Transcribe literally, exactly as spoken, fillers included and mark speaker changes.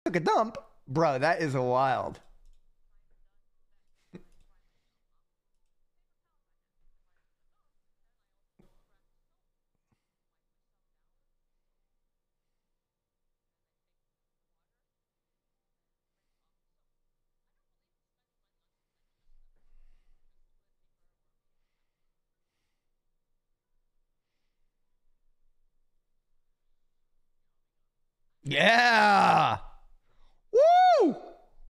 Speaker 1: Took a dump, bro. That is a wild. Yeah.